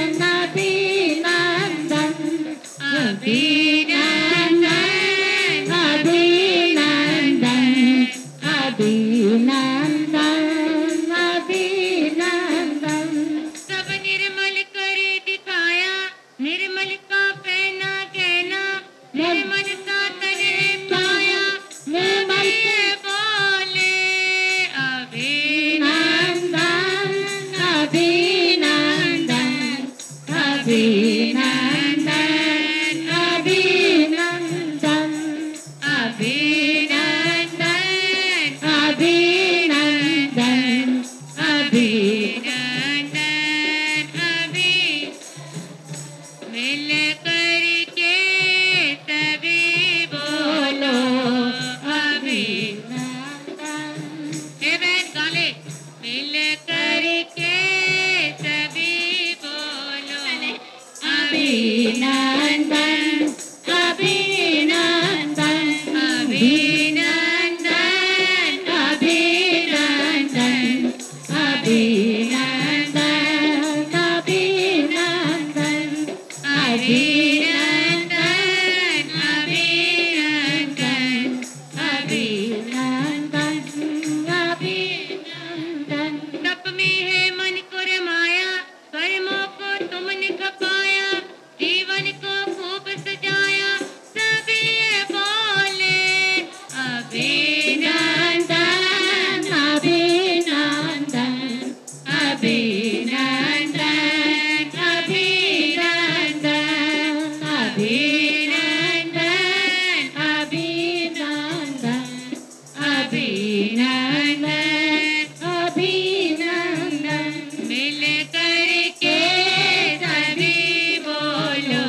करके सभी बोलो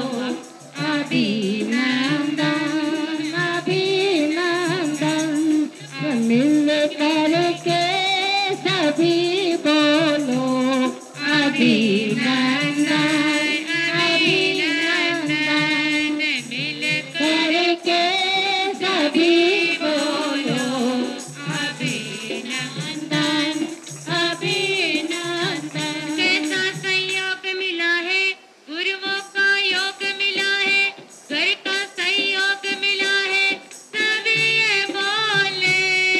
अभिनंदन अभिनंदन। मिल करके सभी बोलो अभिनंदन अभिनंदन। मिल करके सभी बोलो अभिनंदन अभिनंदन। कैसा संयोग मिला है, गुरुओं का योग मिला है, घर का संयोग मिला है, सभी ये बोले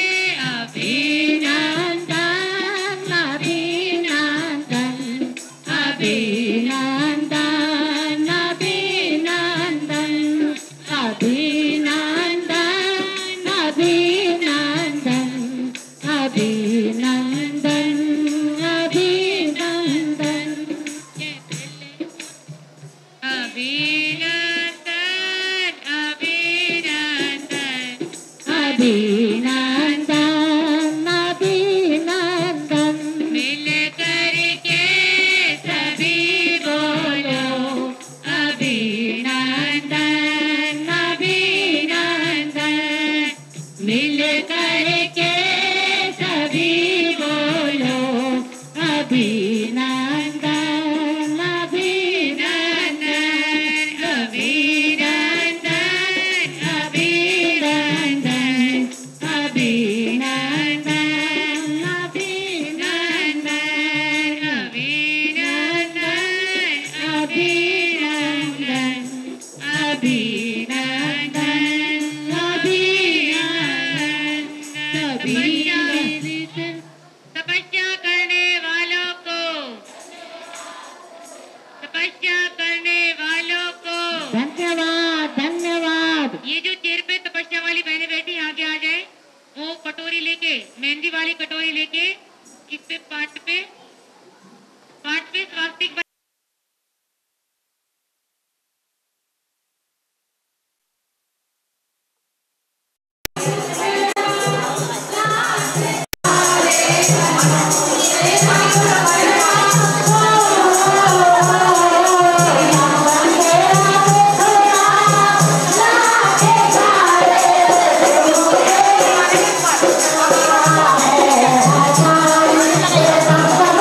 अभिनंदन अभिनंदन अभिनंदन अभिनंदन अभिनंदन अभिनंदन अभिनंदन अभिनंदन अभिनंदन अभिनंदन अभिनंदन। मिल करके सभी बोलो अभिनंदन अभिनंदन। मिल करके सभी बोलो अभिनंदन अभिनंदन अभिनंदन अभिनंदन अभिनंदन अभिनंदन अभिनंदन अभिनंदन अभिनंदन। तपस्या करने वालों को तपस्या करने वालों को धन्यवाद धन्यवाद। ये जो चेयर पे तपस्या वाली बहनें बैठी आगे आ जाए, वो कटोरी लेके, मेहंदी वाली कटोरी लेके इस पे पाट पे पाट पे स्वास्तिक Thank you.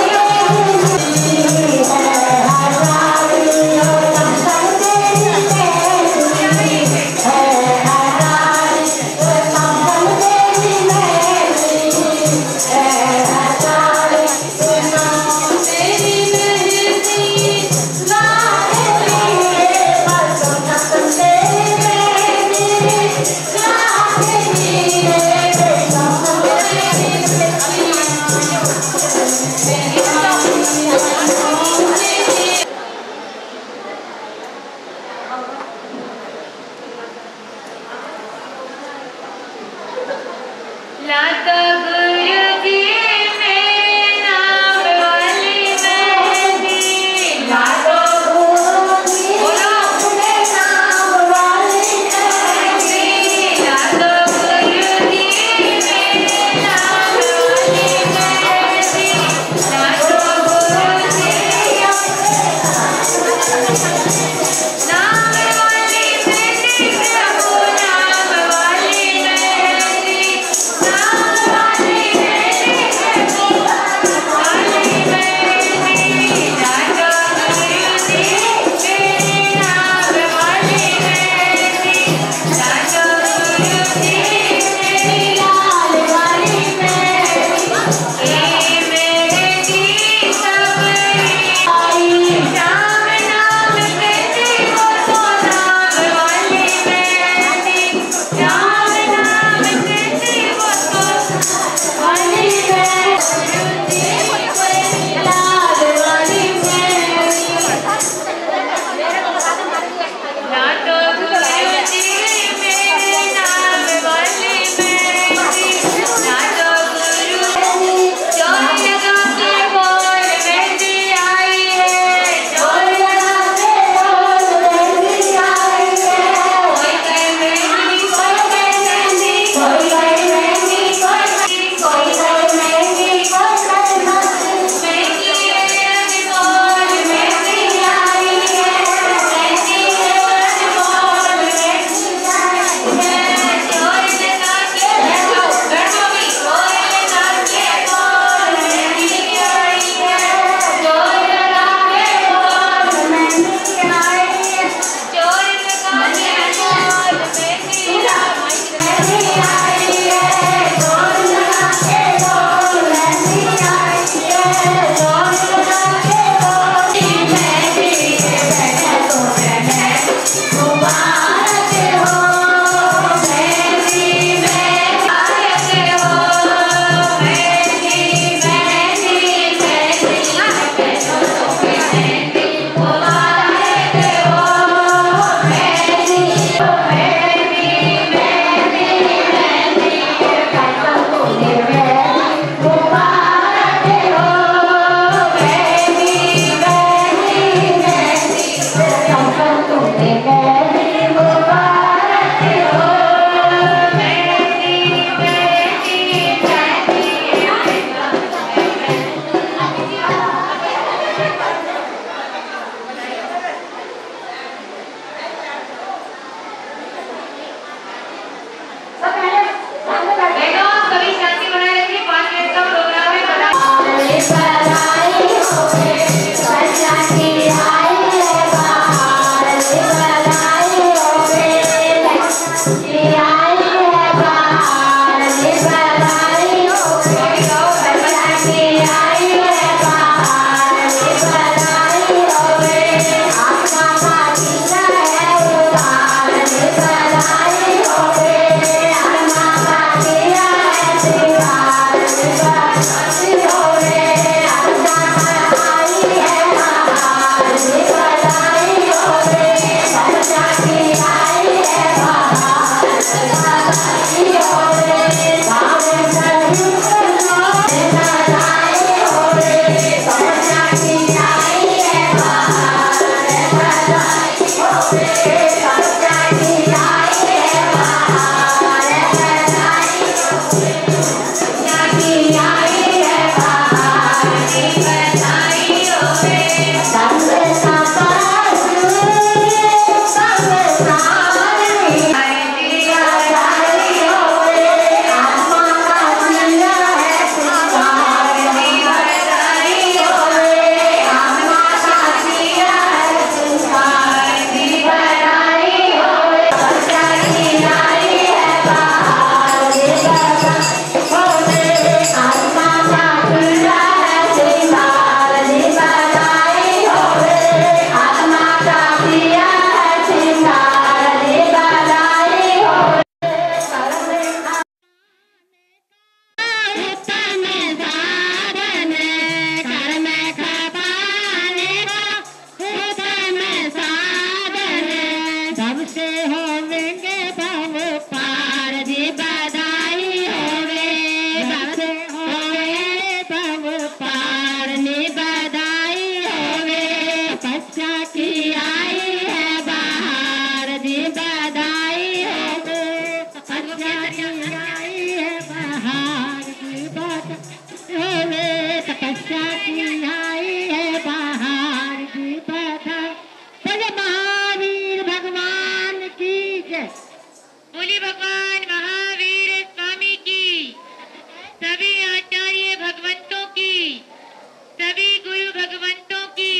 बोली भगवान महावीर स्वामी की, सभी आचार्य भगवंतों की, सभी गुरु भगवंतों की,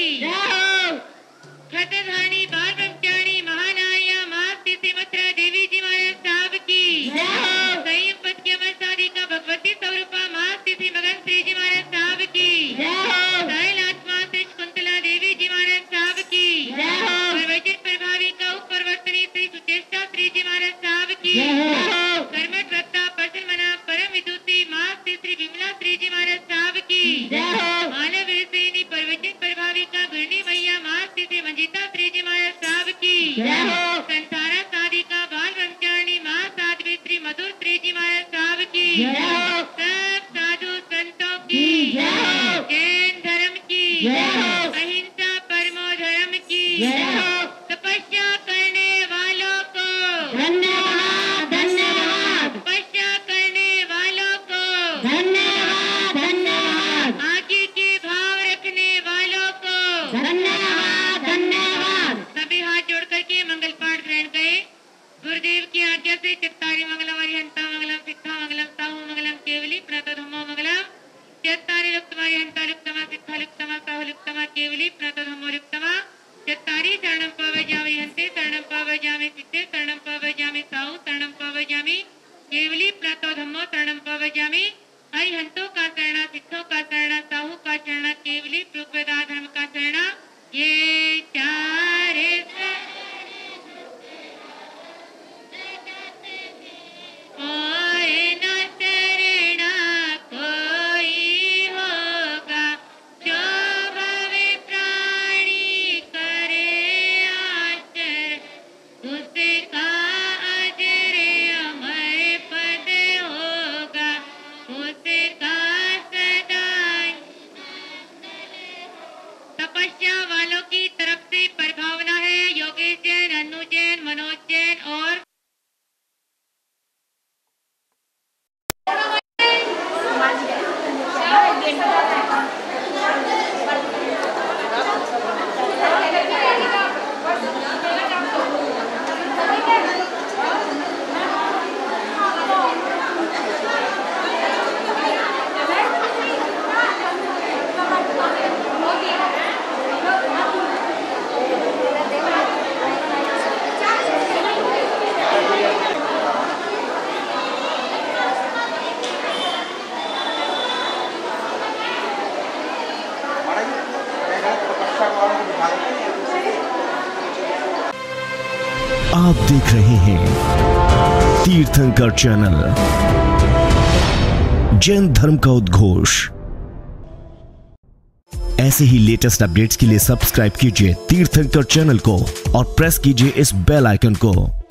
खतधानी बाल ब्रह्मचारी महानारिया मास्ति श्रीमत्रा देवी जी महाराज साहब की, संयम पद की अमर साधिका भगवती स्वरूपा मास्ति श्री मगन श्री जी महाराज साहब की, साहिल आत्मा श्री कुंतला देवी जी महाराज साहब की, प्रवचन प्रभावी का उपरवर्तनी श्री सुचेष्टा श्री जी महाराज साहब की, कर्मठ वक्ता पर्सन मना परम विदुषी मास्ति श्री विमला श्री जी महाराज साहब की, मानव विषयनी प्रवचन प्रभावी का गुरनी मैया मास्ति श्री मंजिता श्री जी महाराज साहब की, संतारा साधिका बाल ब्रह्मचारिणी मां साध्वी श्री मधुर श्री जी महाराज साहब की, सब साधु संतों की, जैन धर्म की, अहिंसा परमो धर्म की, तपस्या करने वालों को धन्यवाद धन्यवाद तपस्या करने वालों को धन्यवाद धन्यवाद आगे के भाव रखने वालों को धन्यवाद धन्यवाद। सभी हाथ जोड़ करके मंगल पाठ ग्रहण करें। गुरुदेव की आज्ञा से चत्तारी मंगलम अरिहंता मंगलम सिद्धा मंगलम साहु मंगलम केवली प्रणत धम्मो मंगलम चत्तारी लुप्तमा अरिहंता लुप्तमा सिद्धा लुप्तमा साहु लुप्तमा केवली प्रणत धम्मो लुप्तमा चत्तारी शरणं पावयामि हन्ते शरणं पावयामि सिद्धे शरणं पावयामि साहु शरणं पावयामि केवली प्रणतो धम्मो शरणं पावयामि। अरिहंतों का शरणा, सिद्धों का शरणा, साहु का शरणा, केवली प्रवेदा धर्म का शरणा, ये चार और न शरणा कोई होगा, जो भवे प्राणी करे आचर, उसका अजर अमर पद होगा, उसका सदा। तपस्या वालों की तरफ से प्रभावना है योगेश जैन, अनु जैन, मनोज जैन और आप देख रहे हैं तीर्थंकर चैनल, जैन धर्म का उद्घोष। ऐसे ही लेटेस्ट अपडेट्स के लिए सब्सक्राइब कीजिए तीर्थंकर चैनल को और प्रेस कीजिए इस बेल आइकन को।